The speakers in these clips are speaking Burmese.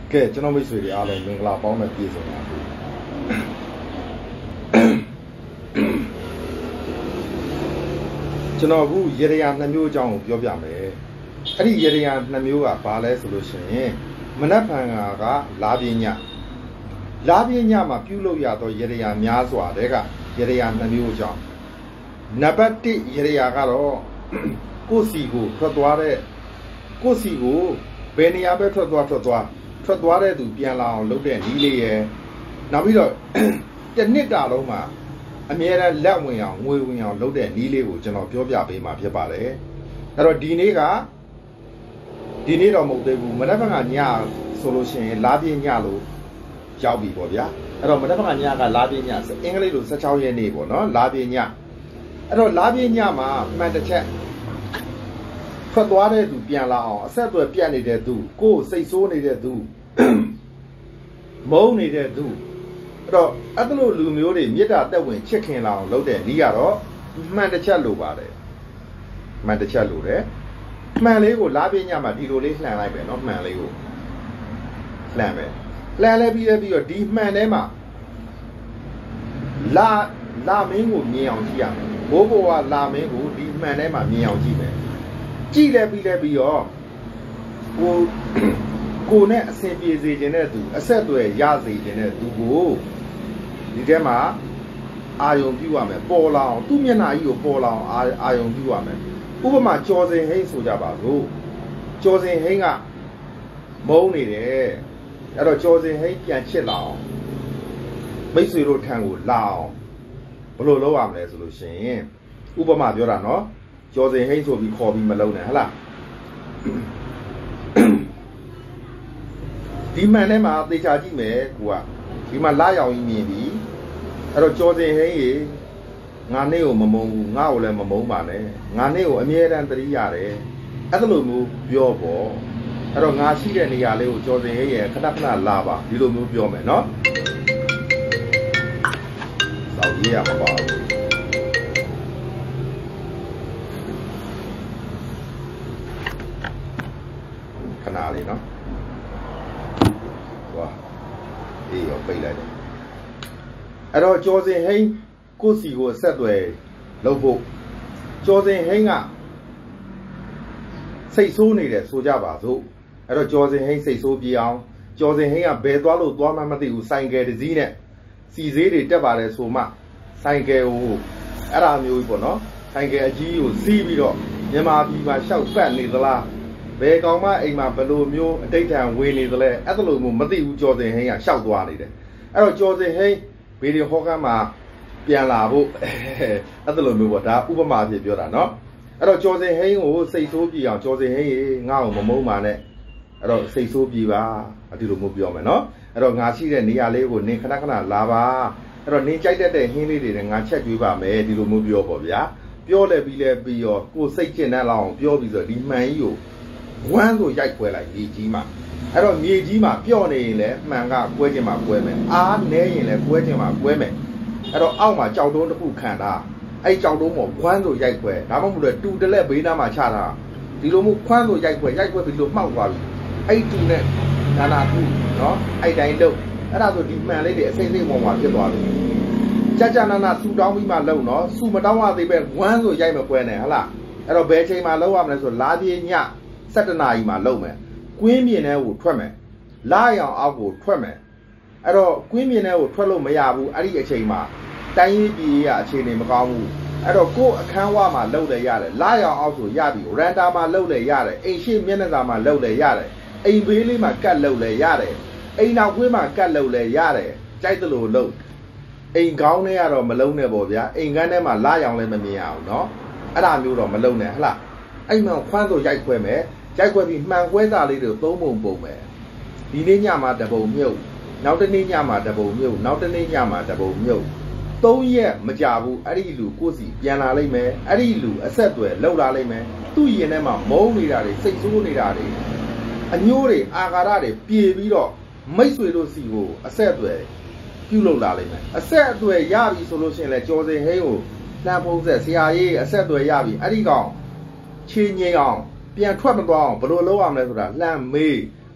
ကဲကျွန်တော်မိတ်ဆွေတွေအားလုံးမင်္ဂလာပေါင်းနဲ့ပြည့်စုံပါစေကျွန်တော်အခုရေရရာနှစ်မျိုးအကြောင်းကိုပြောပြမယ်အဲ့ဒီရေရရာနှစ်မျိုးကဘာလဲဆိုလို့ရှိရင်မနက်ဖြန်ကလာပြင်းညမှာပြုလုပ်ရတော့ရေရရာများစွာတဲ့ကရေရရာနှစ်မျိုးအကြောင်းနံပါတ်1ရေရရာကတော့ကိုယ်စီကိုထွက်သွားတဲ့ကိုယ်စီကိုဘယ်နေရာပဲထွက်သွားတဲ့သူပြန်လာအောင်လုပ်တဲ့နည်းလေးရယ်နောက်ပြီးတော့တစ်နှစ်တာလုံးမှာအမြဲတမ်းလက်ဝင်အောင်ငွေဝင်အောင်လုပ်တဲ့နည်းလေးကိုကျွန်တော်ပြောပြပေးမှာဖြစ်ပါတယ်အဲ့တော့ဒီနေ့တော့မဟုတ်သေးဘူးမနက်ဖြန်ကညဆိုလို့ရှိရင်လာပြင်းညလို့ရောက်ပြီပေါ့ဗျာအဲ့တော့မနက်ဖြန်ကညကလာပြင်းညအင်္ဂလိပ်လို16ရက်နေ့ပေါ့နော်လာပြင်းညအဲ့တော့လာပြင်းညမှာမှန်တစ်ချက်ထွက်သွားတဲ့သူပြန်လာအောင်အဆက်အသွယ်ပြတ်နေတဲ့သူကိုယ်စိတ်ဆိုးနေတဲ့သူမုန်းနေတဲ့သူအဲ့တော့အဲ့လိုလူမျိုးတွေမေတ္တာတက်ဝင်ချစ်ခင်လာအောင်လုပ်တဲ့ဤကတော့မှန်တစ်ချက်လိုပါတယ်မှန်တစ်ချက်လိုတယ်မှန်လေးကိုလာပြညမှာဒီလိုလေးလှန်လိုက်ပဲเนาะမှန်လေးကိုလှန်ပဲလှန်လဲပြီးတော့ဒီမှန်ထဲမှာလာမင်းကိုမြင်အောင်ကြည့်ရမယ်ဘိုးဘွားလာမင်းကိုဒီမှန်ထဲမှာမြင်အောင်ကြည့်မယ်ကြည့်လဲပြီးတော့ကိုနဲ့အဆင်ပြေစေခြင်းတဲ့သူအဆက်အသွယ်ရစေခြင်းတဲ့သူကိုဒီထဲမှာအာယုံပြုရမယ်ပေါ်လာအောင်သူ့မျက်နှာကြီးကိုပေါ်လာအောင်အာယုံပြုရမယ်ဥပမာကျော်စင်ဟိန်းဆိုကြပါစို့ကျော်စင်ဟိန်းကမုန်းနေတယ်အဲ့တော့ကျော်စင်ဟိန်းပြန်ချစ်လာအောင်မိတ်ဆွေတို့ထံကိုလာအောင်ဘယ်လိုလုပ်ရမလဲဆိုလို့ရှိရင်ဥပမာပြောတာနော်ကျော်စင်ဟိန်းဆိုပြီးခေါ်ပြီးမလုံးနဲ့ဟလားဒီမှန်ထဲမှာသေချာကြည့်မယ်ကိုကဒီမှာလာရောင်ကြီးမြင်ပြီအဲ့တော့ကျော်စင်ဟိန်းရေငါနဲ့ကိုမမုန်းဘူးငါ့ကိုလည်းမမုန်းပါနဲ့ငါနဲ့ကိုအမြဲတမ်းသတိရတယ်အဲ့လိုမျိုးပြောပေါ့အဲ့တော့ငါရှိတဲ့နေရာလေးကိုကျော်စင်ဟိန်းရေခဏလာပါဒီလိုမျိုးပြောမယ်နော်စောင့်ရရမှာပါခဏလေးနော်ဝါအေးရောပိတ်လိုက်တယ်အဲ့တော့ကျော်စင်ဟိန်းကိုစီကိုဆက်သွယ်လုပ်ဖို့ကျော်စင်ဟိန်းကစိတ်ဆိုးနေတယ်ဆိုကြပါစို့အဲ့တော့ကျော်စင်ဟိန်းစိတ်ဆိုးပြေအောင်ကျော်စင်ဟိန်းကဘယ်သွားလို့သွားမှမသိဘူးဆိုင်ကယ်တစ်စီးနဲ့စီဈေးတွေတက်ပါတယ်ဆိုမှဆိုင်ကယ်ကိုအဲ့ဒါမျိုးပေါ့နော်ဆိုင်ကယ်အကြီးကိုစီးပြီးတော့မြန်မာပြည်မှာရှောက်ပတ်နေသလားဘယ်ကောင်မှအိမ်မှာဘယ်လိုမျိုးအတိတ်ထံဝင်နေသလဲအဲ့လိုမျိုးမသိဘူးကျော်စင်ဟိန်းကရှောက်သွားနေတယ်အဲ့တော့ကျော်စင်ဟိန်းဗီဒီယိုဟောကမ်းမှာပြန်လာဖို့အဲ့လိုမျိုးပေါ့ဒါဥပမာဖြစ်ပြောတာเนาะအဲ့တော့ကျော်စင်ဟိန်းကိုစိတ်ဆိုးပြေအောင်ကျော်စင်ဟိန်းရေငါ့ကိုမမုန်းပါနဲ့အဲ့တော့စိတ်ဆိုးပြေပါဒီလိုမျိုးပြောမယ်เนาะအဲ့တော့ငါရှိတဲ့နေရာလေးကိုနင်ခဏလာပါအဲ့တော့နင်ကြိုက်တတ်တဲ့ဟင်းလေးတွေနဲ့ငါချက်ကျွေးပါမယ်ဒီလိုမျိုးပြောပေါ့ဗျာပြောလဲပြီးတော့ကိုစိတ်ကျင်တတ်လောက်အောင်ပြောပြီးဆိုဒီမှန်ကြီးကိုဝမ်းဆိုရိုက်ခွဲလိုက်မြေကြီးမှာအဲ့တော့မြေကြီးမှာပြော့နေရင်လည်းမှန်ကကွဲခြင်းမှာကွဲမယ်အားနဲရင်လည်းကွဲခြင်းမှာကွဲမယ်အဲ့တော့အောက်မှာကြောက်တုံးတစ်ခုခံတာအဲ့ကြောက်တုံးပေါ်ခွမ်းဆိုရိုက်ခွဲဒါမှမဟုတ်လေတူတလက်ဘေးနားမှာချတာဒီလိုမျိုးခွမ်းဆိုရိုက်ခွဲပြီးလို့မှောက်သွားပြီအဲ့တူနဲ့နာခုနော်အဲ့တိုင်းလုံးအဲ့ဒါဆိုဒီမှန်လေးတွေအစိမ့်ပေါ်မှာဖြစ်သွားပြီကြာနာဆူတောင်းပြီးမှလုံနော်ဆူမတောင်းရသေးပဲဝမ်းဆိုရိုက်မခွဲနဲ့ဟလားအဲ့တော့ဘယ်ချိန်မှာလုံရမလဲဆိုလာပြေည7 နာရီမှာလုံမယ်ကွင်းမြင်ထဲကိုထွက်မယ်လာရောင်အောက်ကိုထွက်မယ်အဲ့တော့ကွင်းမြင်ထဲကိုထွက်လို့မရဘူးအဲ့ဒီအချိန်မှာတိုင်းရေးပြည်ရအခြေအနေမကောင်းဘူးအဲ့တော့ကိုယ်အခန်းဝမှာလှုပ်လဲရတယ်လာရောင်အောက်ဆိုရပြီရန်တာမှာလှုပ်လဲရတယ်အိမ်ရှိမျက်နှာစာမှာလှုပ်လဲရတယ်အိမ်ဘေးလေးမှာကတ်လှုပ်လဲရတယ်အိမ်နောက်ကွင်းမှာကတ်လှုပ်လဲရတယ်ကြိုက်သလိုလှုပ်အိမ်ကောင်းထဲကတော့မလုံးနဲ့ပေါ့ဗျာအိမ်ကန်းထဲမှာလာရောင်လည်းမမြင်အောင်နော်အဲ့ဒါမျိုးတော့မလုံးနဲ့ဟလားအဲ့မှခွန်းဆိုရိုက်ခွဲမယ်ရိုက်ခွဲပြီးမှန်ခွဲသားလေးတွေသုံးပုံပုံမယ်ဒီနေ့ညမှာတပုံမြုပ်နောက်တနေ့ညမှာတပုံမြုပ်နောက်တနေ့ညမှာတပုံမြုပ်3 ရက်မကြဘူးအဲ့ဒီလူကိုစီပြန်လာလိမ့်မယ်အဲ့ဒီလူအဆက်တွေလောက်လာလိမ့်မယ်သူ့ရင်ထဲမှာမုန်းနေတာတွေစိတ်ဆိုးနေတာတွေအညိုးတွေအာဃာတတွေပြေပြီးတော့မိတ်ဆွေတို့စီကိုအဆက်တွေပြုလုပ်လာလိမ့်မယ်အဆက်အသွယ်ရပြီဆိုလို့ရှိရင်လေကျော်စင်ဟိန်းကိုလှမ်းဖုံးဆက်ဆရာကြီးအဆက်အသွယ်ရပြီအဲ့ဒီကောင်ချင်းငိမ့်အောင်ပြန်ထွက်မသွားအောင်ဘယ်လိုလုပ်ရမလဲဆိုတာလှမ်းမေး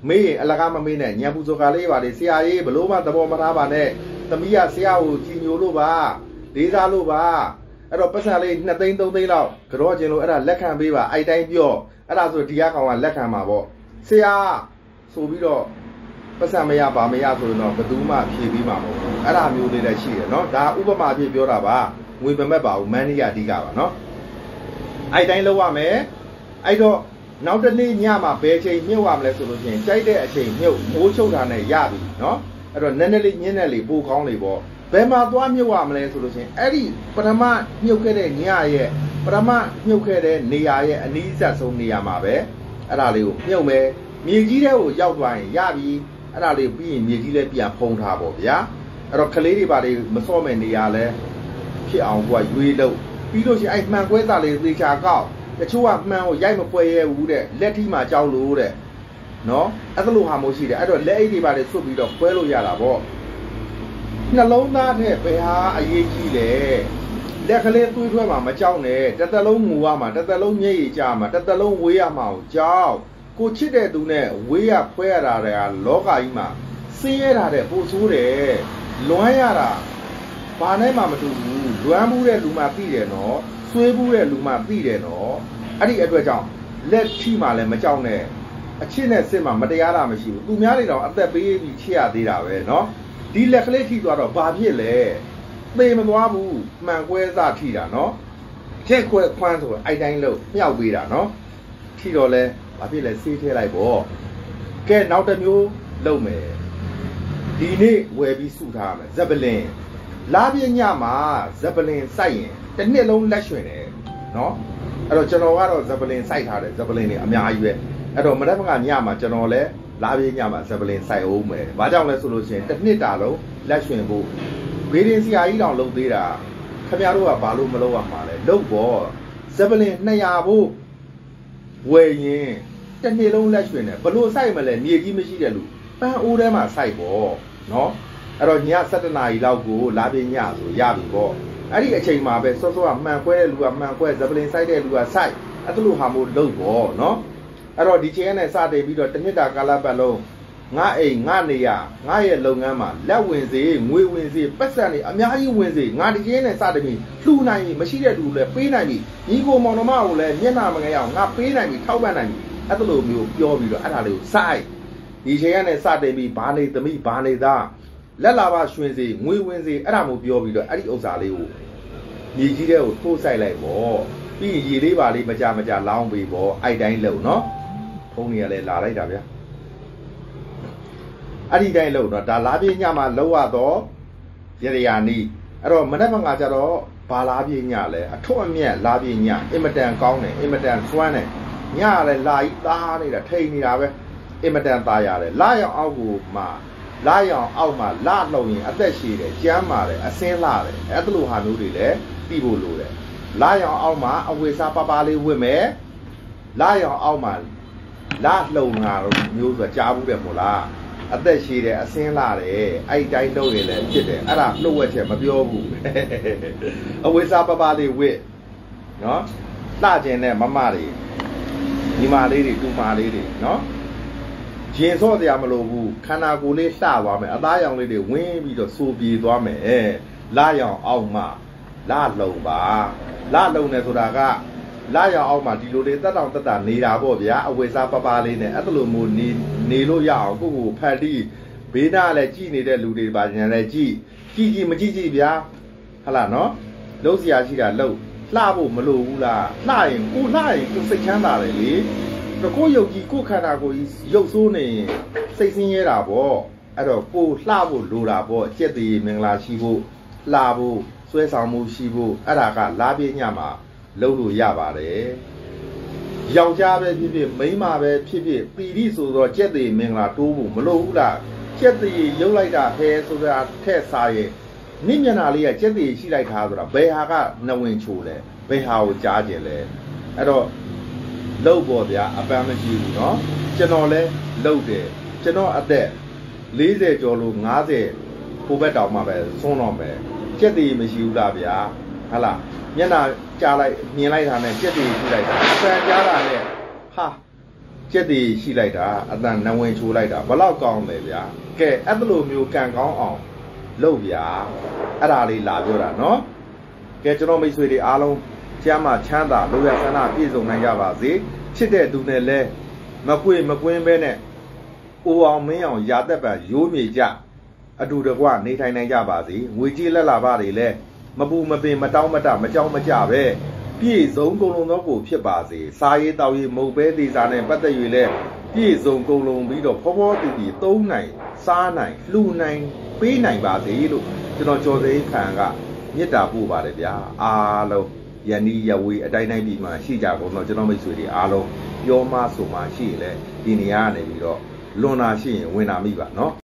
မေအလကားမမေးနဲ့ညံပူစောကလေးပါလေဆရာကြီးဘလို့မှသဘောမထားပါနဲ့သမီးကဆရာကိုကြီးညိုလို့ပါလေးစားလို့ပါအဲ့တော့ပတ်စံလေး2သိန်း3သိန်းလောက်ကြောကျင်လို့အဲ့ဒါလက်ခံပေးပါအဲ့တိုင်းပြောအဲ့ဒါဆိုဒီကကောင်ကလက်ခံမှာပေါ့ဆရာဆိုပြီးတော့ပတ်စံမရပါမရဆိုတော့ဘယ်သူမှဖြေပြီးမှာမဟုတ်ဘူးအဲ့ဒါမျိုးလေးလည်းရှိတယ်နော်ဒါဥပမာအဖြစ်ပြောတာပါငွေမမက်ပါဘူးမန်နီယာအဓိကပါနော်အဲ့တိုင်းလုပ်ရမယ်အဲ့တော့နောက်တစ်နေ့ညမှာဘယ်ချိန်မြုပ်ရမလဲဆိုလို့ရှိရင်ကြိုက်တဲ့အချိန်မြုပ်မိုးချုပ်တာနဲ့ရပြီနော်အဲ့တော့နည်းနည်းလေးညင်းနေလေပိုကောင်းလေပေါ့ဘယ်မှာသွားမြုပ်ရမလဲဆိုလို့ရှိရင်အဲ့ဒီပထမမြုပ်ခဲ့တဲ့ညရဲ့ပထမမြုပ်ခဲ့တဲ့နေရာရဲ့အနီးစပ်ဆုံးနေရာမှာပဲအဲ့ဒါလေးကိုမြုပ်မယ်မြေကြီးတဲ့ကိုရောက်သွားရင်ရပြီအဲ့ဒါလေးပြီးရင်မြေကြီးလည်းပြန်ဖုံးထားပေါ့ဗျာအဲ့တော့ကလေးတွေပါတွေမစော့မဲ့နေရာလဲဖြစ်အောင်ကရွေးလို့ပြီးလို့ရှိရင်အဲ့မှန်ကွဲသားလေးသေချာကောက်တချို့ကမှန်ကိုရိုက်မပွဲရဲဘူးတဲ့လက်ထိမှကြောက်လို့တဲ့နော်အဲ့လိုဟာမျိုးရှိတယ်အဲ့တော့လက်အိတ်တွေပါလေဆွတ်ပြီးတော့ပွဲလို့ရတာပေါ့နှလုံးသားတဲ့ဘယ်ဟာအရေးကြီးလဲလက်ကလေးတွေးထွဲမှာမကြောက်နဲ့တစ်သက်လုံးငူရမှာတစ်သက်လုံးမျက်ရည်ကျမှာတစ်သက်လုံးဝေးရမှာကိုကြောက်ကိုချစ်တဲ့သူနဲ့ဝေးရဖွဲရတာတွေကလောကကြီးမှာဆင်းရဲတာတဲ့ပို့ဆိုးတယ်လွမ်းရတာဘာနဲ့မှမတူဘူးလွမ်းမှုတဲ့လူမှသိတယ်နော်ဆွေးမှုတဲ့လူမှသိတယ်နော်အဲ့ဒီအတွက်ကြောင့်လက်ထိမှလည်းမကြောက်နဲ့အချစ်နဲ့စစ်မှမတရားတာမရှိဘူးသူများတွေတော့အသက်ပေးပြီးချစ်ရသေးတာပဲနော်ဒီလက်ကလေးထိသွားတော့ဘာဖြစ်လဲသေမသွားဘူးမှန်ကွဲစထိတာနော်ချက်ခွဲခွန်းဆိုအဲ့တိုင်းလို့မြောက်ပေးတာနော်ထိတော့လဲဘာဖြစ်လဲဆေးထဲလိုက်ပေါ့ကဲနောက်တစ်မျိုးလုပ်မယ်ဒီနေ့ဝယ်ပြီးစုထားမယ်ဇက်ပလင်လာပြညမှာဇက်ပလင်စိုက်ရင်တစ်နှစ်လုံးလက်ရွှင်တယ်နော်အဲ့တော့ကျွန်တော်ကတော့ဇက်ပလင်စိုက်ထားတယ်ဇက်ပလင်တွေအများကြီးပဲအဲ့တော့မနက်ဖြန်ကညမှာကျွန်တော်လည်းလာပြညမှာဇက်ပလင်စိုက်အောင်မယ်ဘာကြောင့်လဲဆိုလို့ရှိရင်တစ်နှစ်တာလုံးလက်ရွှင်ဖို့ဘေးရင်ဆရာကြီးတောင်လုပ်သေးတာခင်ဗျားတို့ကဘာလို့မလုပ်ရမှာလဲလုပ်ပေါ့ဇက်ပလင်200ဖို့ဝယ်ရင်တစ်နှစ်လုံးလက်ရွှင်တယ်ဘလို့စိုက်မလဲမြေကြီးမရှိတဲ့လူပန်းအိုးထဲမှာစိုက်ပေါ့နော်အဲ့တော့ည7:00 နာရီလောက်ကိုလာပြညဆိုရပြီပေါ့အဲ့ဒီအချိန်မှာပဲစောစောကမှန်ခွဲတဲ့လူကမှန်ခွဲဇပလင်စိုက်တဲ့လူကစိုက်အဲ့လိုဟာမျိုးလုပ်ပေါ့နော်အဲ့တော့ဒီချိန်နဲ့စတင်ပြီးတော့တစ်နှစ်တာကာလပတ်လုံးငါအိမ်ငါနေရငါရဲ့လုပ်ငန်းမှာလက်ဝင်စေငွေဝင်စေပတ်စံတွေအများကြီးဝင်စေငါဒီချိန်နဲ့စတင်ပြီးလှူနိုင်ပြီမရှိတဲ့လူလည်းပေးနိုင်ပြီညီကိုမောင်နှမကိုလည်းမျက်နှာမငယ်အောင်ငါပေးနိုင်ပြီထောက်ပံ့နိုင်ပြီအဲ့လိုမျိုးပြောပြီးတော့အဲ့ဒါလေးကိုစိုက်ဒီချိန်နဲ့စတင်ပြီးဘာနေသမီးဘာနေသားလက်လာပါရွှင်စေငွေဝင်စေအဲ့ဒါမျိုးပြောပြီးတော့အဲ့ဒီဥစ္စာလေးကိုမြေကြီးတဲ့ကိုထိုးဆိုင်လိုက်ပေါ့ပြီးရင်ရေလေးပါလေးမကြလောင်းပေးပေါ့အဲ့တိုင်းလုံနော်ဖုန်းကြီးကလည်းလာလိုက်တာဗျာအဲ့ဒီတိုင်းလုံတော့ဒါလာပြညမှာလောက်ရတော့ရရနီအဲ့တော့မနေ့ကကြတော့ဘာလာပြညလဲအထွတ်အမြတ်လာပြညအင်မတန်ကောင်းတယ်အင်မတန်စွမ်းတယ်ညလည်းလာကြီးသားနေတာထိန်နေတာပဲအင်မတန်သားရတယ်လာရောက်အောက်ကိုမှလာရောင်အောက်မှာလလှုံရင်အသက်ရှည်တယ်ကျမ်းမာတယ်အစင်းလှတယ်အဲ့လိုဟာမျိုးတွေလည်းပြီးဖို့လိုတယ်လာရောင်အောက်မှာအဝေစားပါလေးဝတ်မယ်လာရောင်အောက်မှာလလှုံတာမျိုးဆိုကြားဘူးတယ်မို့လားအသက်ရှည်တယ်အစင်းလှတယ်အဲ့တိုင်းလုပ်ရင်လည်းဖြစ်တယ်အဲ့ဒါလှုပ်ဝက်ချက်မပြောဘူးအဝေစားပါလေးဝတ်နော်လှကျင်တဲ့မတွေညီမလေးတွေတူမလေးတွေနော်ရင်စော့တရားမလို့ဘူးခန္ဓာကိုယ်လေးလှသွားမယ်အသားရောင်လေးတွေဝင်းပြီးတော့စိုးပြေသွားမယ်လရောင်အောက်မှာလလုံပါလလုံနေဆိုတာကလရောင်အောက်မှာဒီလိုလေးတက်တောင်တက်တာနေတာပေါ့ဗျာအဝေစားပပလေးနဲ့အဲ့လိုမျိုးနေလို့ရအောင်ကိုဖတ်ပြီးဘေးနာလည်းကြည်နေတဲ့လူတွေပါညာလည်းကြည်မကြည့်ဗျာဟုတ်လားနော်လုံးစရာရှိတာလှဖို့မလိုဘူးလားလှရင်ကိုစိတ်ချမ်းသာတယ်လေကိုယုတ်ကြီးကိုခန္ဓာကိုယ်ကြီးရုပ်ဆိုးနေစိတ်ဆင်းရဲတာပေါ့အဲ့တော့ကိုလှဖို့လိုတာပေါ့ကြက်တည်မင်္ဂလာရှိဖို့လှဖို့ဆွဲဆောင်မှုရှိဖို့အဲ့ဒါကလာပြညမှာလုပ်လို့ရပါတယ်ယောက်ျားပဲဖြစ်ဖြစ်မိန်းမပဲဖြစ်ဖြစ်ပီတိဆိုတော့ကြက်တည်မင်္ဂလာတိုးဖို့မလိုဘူးလားကြက်တည်ရုပ်လိုက်တာဟဲဆိုတာထက်စားရဲ့နိမျက်နှာလေးကကြက်တည်ရှိလိုက်တာဆိုတာဘယ်ဟာကနဝင်ချိုလဲဘယ်ဟာကိုကြားကျင်လဲအဲ့တော့လှုပ်ပေါ်ဗျာအပန်းမရှိဘူးเนาะကျွန်တော်လဲလှုပ်တယ်ကျွန်တော်အသက်40ကျော်လို့50ဟိုဘက်တောင်မှပဲဆုံးတော့မယ်ကြက်တည်မရှိဘူးလားဗျာဟုတ်လားမျက်နှာကြားလိုက်မြင်လိုက်တာနဲ့ကြက်တည်ရှိလိုက်တာအပန်းကြားတာနဲ့ဟာကျက်တီရှိလိုက်တာအတန်နဝင်ချိုးလိုက်တာဘလောက်ကောင်းလဲဗျာကဲအဲ့လိုမျိုးကံကောင်းအောင်လုပ်ဗျာအဲ့ဒါလေးလာပြောတာနော်ကဲကျွန်တော်မိတ်ဆွေတွေအားလုံးကျမ်းမှာချမ်းသာလိုရဆန္ဒပြည့်စုံနိုင်ကြပါစေချစ်တဲ့သူနဲ့လဲမကွေမကွင်းပဲနဲ့အိုအောင်မင်းအောင်ရာသက်ပံရိုးမြေကြအတူတကွနေထိုင်နိုင်ကြပါစေငွေကြေးလက်လာပါတွေလဲမပူမပင်မတောင်းမတမကြောက်မကြပဲပြည့်စုံကုန်လုံးသောကိုဖြစ်ပါစေစားရေးတောက်ရေးမုတ်ပဲသေးစားနဲ့ပတ်သက်၍လဲပြည့်စုံကုန်လုံးပြီးတော့ဖောဖောတူတူသုံးနိုင်စားနိုင်လှူနိုင်ပေးနိုင်ပါစေလို့ကျွန်တော်ကြော်စိန်ခံကမေတ္တာပို့ပါတယ်ဗျာအားလုံးယနေ့ရဝေးအတိုင်းတိုင်းပြည်မှာရှိကြကုန်တော့ကျွန်တော်မိတ်ဆွေတွေအားလုံးပြောမဆိုမှရှိရင်လဲဒီနေရာကနေပြီးတော့လွန်တာရှိရင်ဝင်တာမိပါနော်